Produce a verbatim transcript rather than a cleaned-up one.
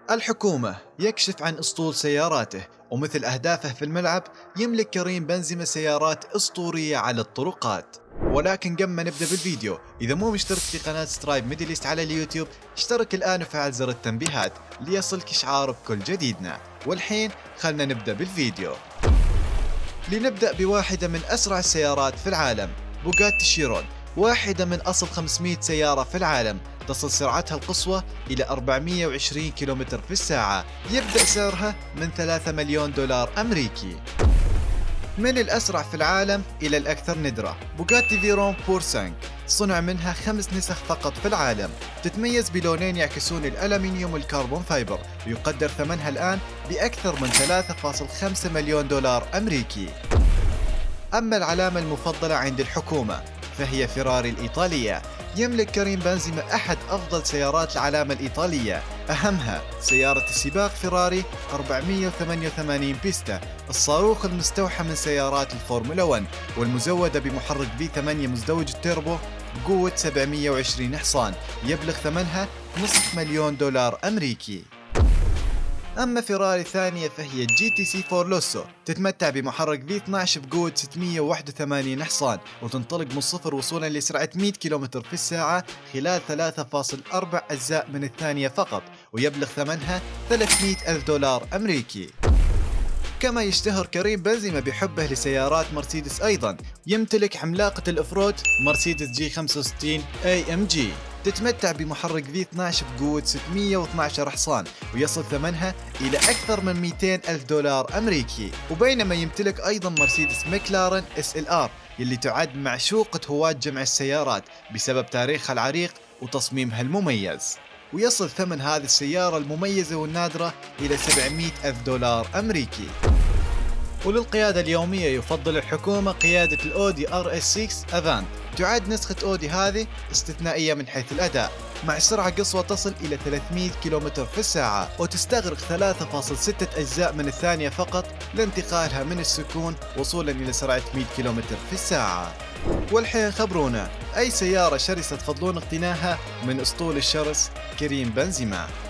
الحكومة يكشف عن أسطول سياراته، ومثل أهدافه في الملعب يملك كريم بنزيما سيارات أسطورية على الطرقات. ولكن قبل ما نبدأ بالفيديو، إذا مو مشترك في قناة سترايب ميدل إيست على اليوتيوب اشترك الآن وفعل زر التنبيهات ليصلك إشعار بكل جديدنا. والحين خلنا نبدأ بالفيديو. لنبدأ بواحدة من أسرع السيارات في العالم، بوغاتي شيرون، واحدة من أصل خمسمئة سيارة في العالم، تصل سرعتها القصوى إلى أربعمئة وعشرين كيلومتر في الساعة، يبدأ سعرها من ثلاثة مليون دولار أمريكي. من الأسرع في العالم إلى الأكثر ندرة، بوغاتي فيرون بورسانك، صنع منها خمس نسخ فقط في العالم، تتميز بلونين يعكسون الألمنيوم والكربون فايبر، ويقدر ثمنها الآن بأكثر من ثلاثة فاصلة خمسة مليون دولار أمريكي. أما العلامة المفضلة عند الحكومة فهي فيراري الإيطالية. يملك كريم بنزيما أحد أفضل سيارات العلامة الإيطالية، أهمها سيارة السباق فيراري أربعمئة وثمانية وثمانين بيستا، الصاروخ المستوحى من سيارات الفورمولا واحد، والمزودة بمحرك في ثمانية مزدوج التيربو بقوة سبعمئة وعشرين حصان، يبلغ ثمنها نصف مليون دولار أمريكي. أما فيراري الثانية فهي جي تي سي فورلوسو، تتمتع بمحرك في اثني عشر بقوة ستمئة وواحد وثمانين حصان، وتنطلق من الصفر وصولا لسرعة مئة كيلومتر في الساعة خلال ثلاثة فاصلة أربعة أجزاء من الثانية فقط، ويبلغ ثمنها ثلاثمئة ألف دولار أمريكي. كما يشتهر كريم بنزيما بحبه لسيارات مرسيدس أيضا، يمتلك عملاقة الأفرود مرسيدس جي خمسة وستين إيه إم جي، تتمتع بمحرك في اثني عشر بقوة ستمئة واثني عشر حصان، ويصل ثمنها إلى أكثر من مئتين ألف دولار أمريكي. وبينما يمتلك أيضا مرسيدس مكلارن إس إل آر، يلي تعد معشوقة هواة جمع السيارات بسبب تاريخها العريق وتصميمها المميز، ويصل ثمن هذه السيارة المميزة والنادرة إلى سبعمئة ألف دولار أمريكي. وللقيادة اليومية يفضل الحكومة قيادة الأودي آر إس ستة أفانت، تعد نسخة أودي هذه استثنائية من حيث الأداء، مع سرعة قصوى تصل إلى ثلاثمئة كيلومتر في الساعة، وتستغرق ثلاثة فاصلة ستة أجزاء من الثانية فقط لانتقالها من السكون وصولا إلى سرعة مئة كيلومتر في الساعة. والحين خبرونا أي سيارة شرسة تفضلون اقتناها من أسطول الشرس كريم بنزيما.